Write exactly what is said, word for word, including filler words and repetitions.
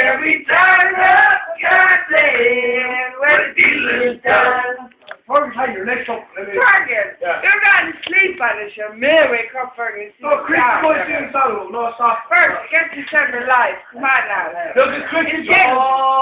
every time up goddamn when the deal is done. Fergus, hey, your next up. Fergus, Yeah. you're not asleep on it, you may wake up, Fergus. No, Chris, go and sing a song. No, stop. First, get yourself alive. Come on now. Look, it's Chris. It's